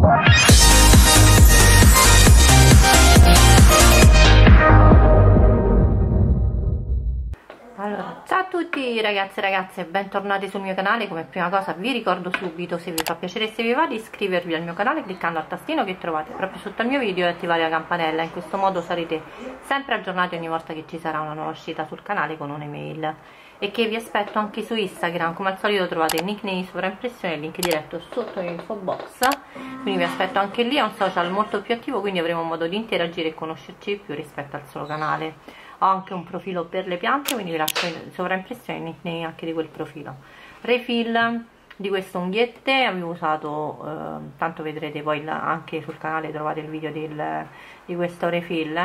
Allora, ciao a tutti ragazzi e ragazze, bentornati sul mio canale. Come prima cosa vi ricordo subito, se vi fa piacere e se vi va, di iscrivervi al mio canale cliccando al tastino che trovate proprio sotto il mio video e attivare la campanella. In questo modo sarete sempre aggiornati ogni volta che ci sarà una nuova uscita sul canale con un'email. E che vi aspetto anche su Instagram, come al solito trovate il nickname di sovraimpressione e il link diretto sotto l'info box, quindi vi aspetto anche lì. È un social molto più attivo, quindi avremo modo di interagire e conoscerci più rispetto al solo canale. Ho anche un profilo per le piante, quindi vi lascio in sovraimpressione il nickname anche di quel profilo. Refill di queste unghiette avevo usato, tanto vedrete poi anche sul canale, trovate il video di questo refill.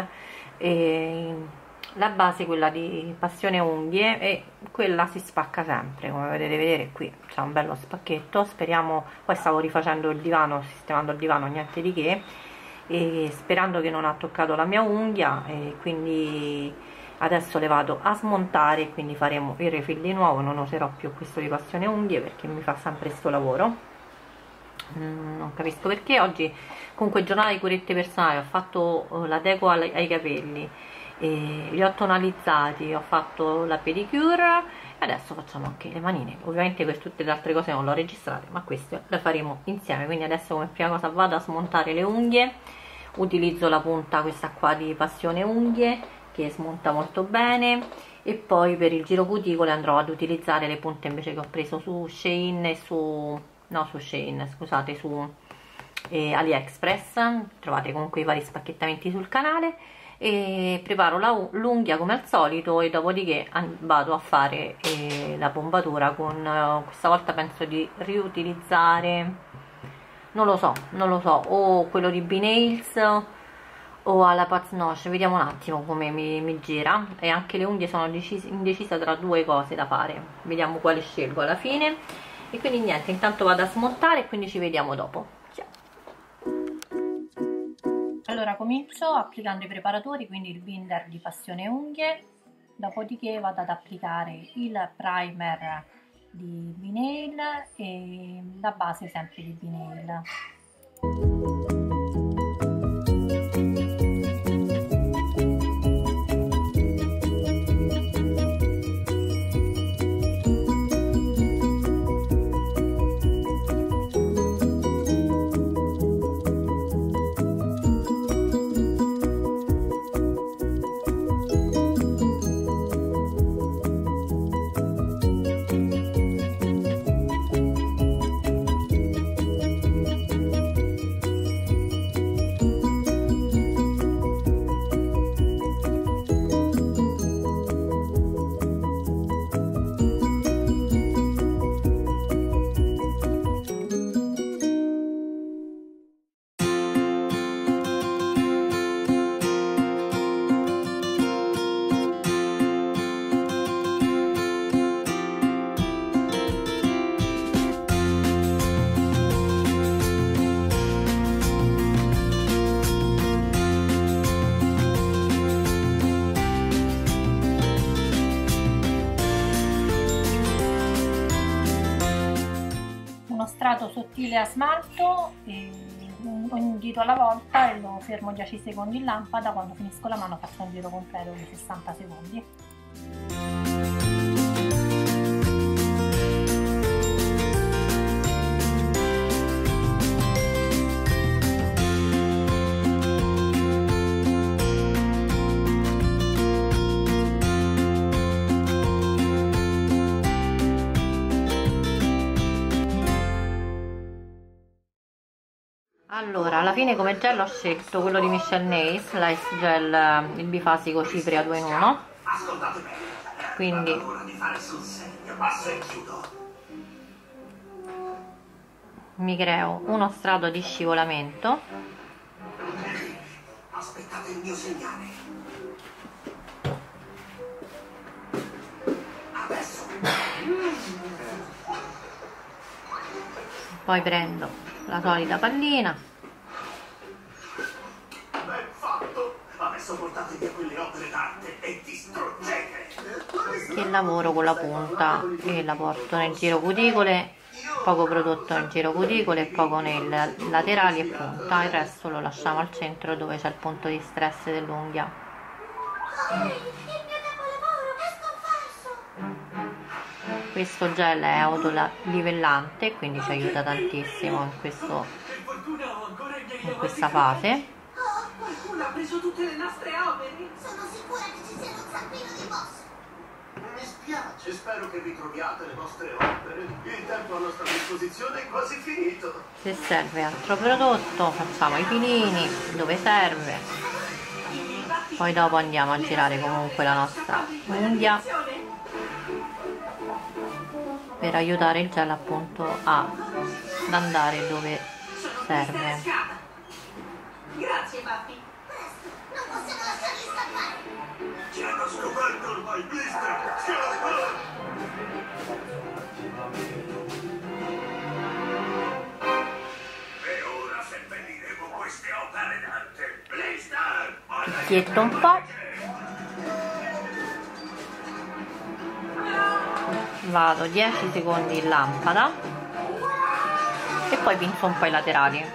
La base, quella di Passione Unghie, e quella si spacca sempre, come potete vedere qui c'è un bello spacchetto. Speriamo, poi stavo rifacendo il divano, sistemando il divano, niente di che, e sperando che non ha toccato la mia unghia, e quindi adesso le vado a smontare e quindi faremo il refill di nuovo. Non userò più questo di Passione Unghie perché mi fa sempre sto lavoro, non capisco perché. Oggi comunque giornata di curette personali, ho fatto la deco ai capelli, e li ho tonalizzati, ho fatto la pedicure e adesso facciamo anche le manine. Ovviamente per tutte le altre cose non le ho registrate, ma queste le faremo insieme. Quindi adesso come prima cosa vado a smontare le unghie. Utilizzo la punta questa qua di Passione Unghie che smonta molto bene, e poi per il giro cuticole andrò ad utilizzare le punte invece che ho preso su Shein e su AliExpress. Trovate comunque i vari spacchettamenti sul canale. E preparo l'unghia come al solito, e dopodiché vado a fare la bombatura con questa volta penso di riutilizzare, non lo so, o quello di B-Nails o alla Paz Noche, vediamo un attimo come mi gira. E anche le unghie sono indecisa tra due cose da fare, vediamo quale scelgo alla fine. E quindi niente, intanto vado a smontare e quindi ci vediamo dopo. Allora comincio applicando i preparatori, quindi il binder di Passione Unghie, dopodiché vado ad applicare il primer di B-Nail e la base sempre di B-Nail. Strato sottile a smalto, un dito alla volta, e lo fermo 10 secondi in lampada. Quando finisco la mano faccio un giro completo di 60 secondi. Allora, alla fine come gel ho scelto quello di Michelle Nails, l'Ice Gel, il bifasico cipria 2 in 1. Quindi mi creo uno strato di scivolamento. Aspettate il mio segnale. Adesso. Poi prendo la solita pallina. Ben fatto. Adesso portate via quelle opere d'arte e distruggete. Che lavoro con la punta e la porto nel giro cuticole poco prodotto in giro cuticole e poco nei laterali e punta, il resto lo lasciamo al centro dove c'è il punto di stress dell'unghia. Questo gel è autolivellante, quindi ci aiuta tantissimo in questa fase. Qualcuno ha preso tutte le nostre opere. Sono sicura che ci sia un zampino di boss. Mi spiace, spero che ritroviate le vostre opere. Il tempo a nostra disposizione è quasi finito. Se serve altro prodotto facciamo i filini dove serve, poi dopo andiamo a girare comunque la nostra unghia per aiutare il gel appunto ad andare dove serve. Grazie, Buffy. Presto, non possiamo lasciarli scappare. Ci hanno scoperto ormai, Blister. Scappa! E ora seppelliremo queste opere d'arte. Blister! Picchietto un po'. Vado 10 secondi in lampada e poi pinzo un po' i laterali.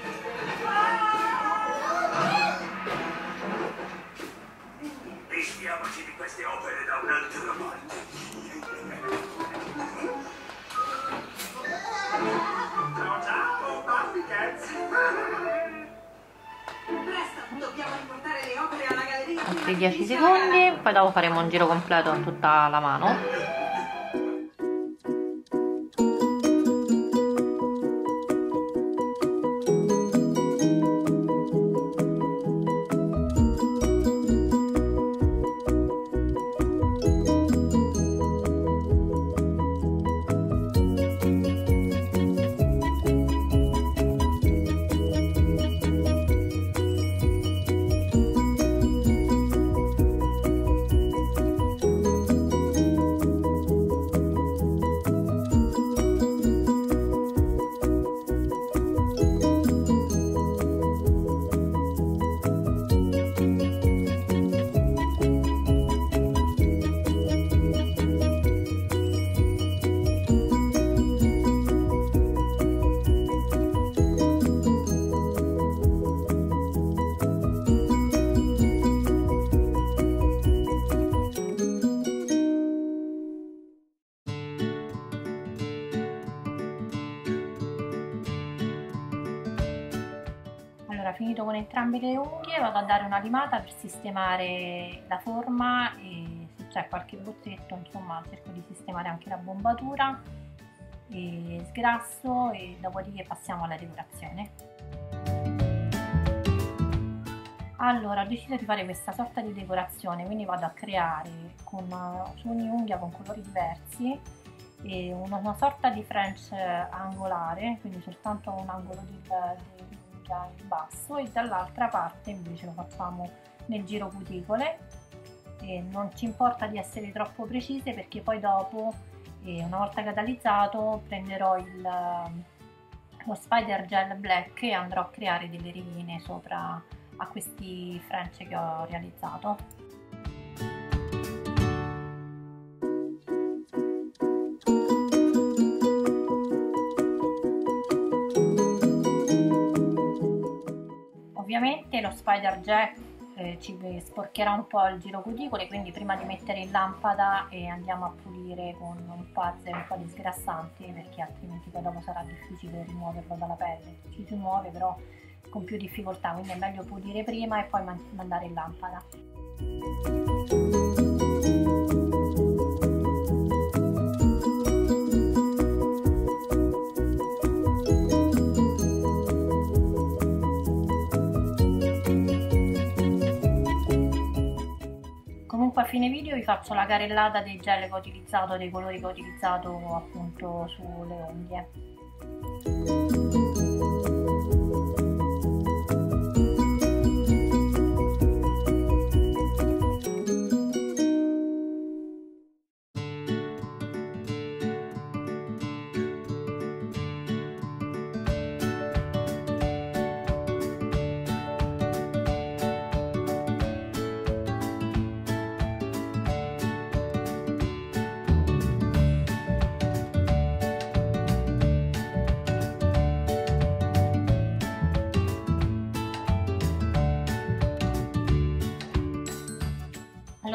Vistiamoci di queste opere da un'altra parte. Ciao, Buffy Cats. Presto, dobbiamo riportare le opere alla galleria. Altri 10 secondi, poi dopo faremo un giro completo in tutta la mano. Allora, finito con entrambe le unghie, vado a dare una limata per sistemare la forma e se c'è qualche bozzetto, insomma, cerco di sistemare anche la bombatura e sgrasso e dopodiché passiamo alla decorazione. Allora, ho deciso di fare questa sorta di decorazione, quindi vado a creare su ogni unghia con colori diversi e una sorta di French angolare, quindi soltanto un angolo dell'unghia in basso, e dall'altra parte invece lo facciamo nel giro cuticole e non ci importa di essere troppo precise perché poi dopo, una volta catalizzato, prenderò lo Spider Gel Black e andrò a creare delle righine sopra a questi French che ho realizzato. Ovviamente lo Spider Gel ci sporcherà un po' il giro cuticole, quindi prima di mettere in lampada andiamo a pulire con un puzzer e un po' di sgrassante, perché altrimenti poi dopo sarà difficile rimuoverlo dalla pelle. Ci si muove però con più difficoltà, quindi è meglio pulire prima e poi mandare in lampada. Comunque a fine video vi faccio la carrellata dei gel che ho utilizzato, dei colori che ho utilizzato appunto sulle unghie.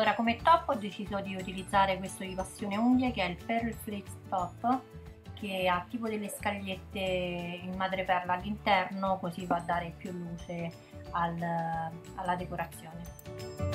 Allora, come top ho deciso di utilizzare questo di passione unghie, che è il Pearl Flakes Top, che ha tipo delle scagliette in madreperla all'interno, così va a dare più luce alla decorazione.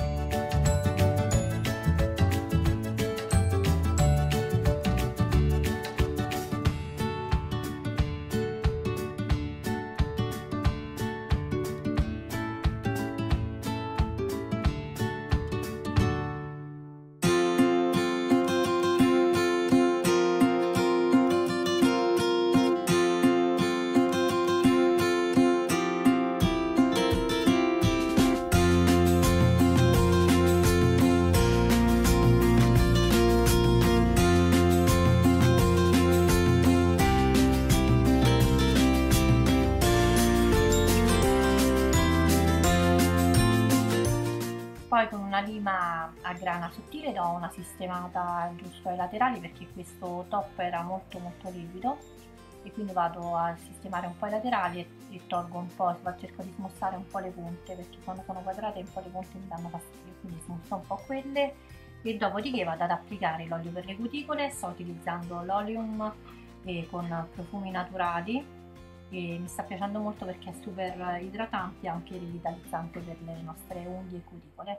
Poi con una lima a grana sottile do una sistemata giusto ai laterali, perché questo top era molto livido, e quindi vado a sistemare un po' i laterali e tolgo un po', cerco di smussare un po' le punte, perché quando sono quadrate un po' le punte mi danno fastidio, quindi smusso un po' quelle, e dopodiché vado ad applicare l'olio per le cuticole. Sto utilizzando l'Oleum con profumi naturali, e mi sta piacendo molto perché è super idratante e anche rivitalizzante per le nostre unghie e cuticole.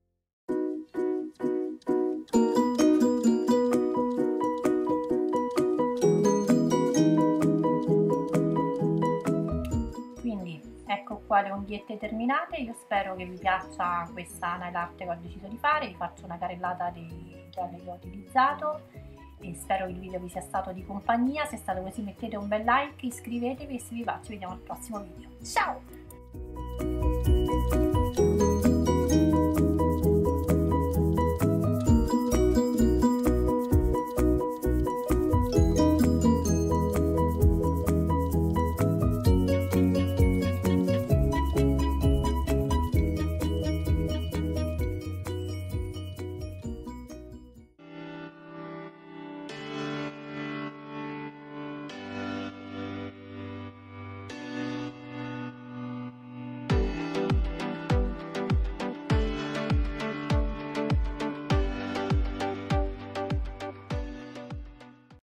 Quindi ecco qua le unghiette terminate. Io spero che vi piaccia questa nail art che ho deciso di fare. Vi faccio una carrellata dei gel che ho utilizzato e spero che il video vi sia stato di compagnia. Se è stato così mettete un bel like, iscrivetevi e se vi va ci vediamo al prossimo video. Ciao!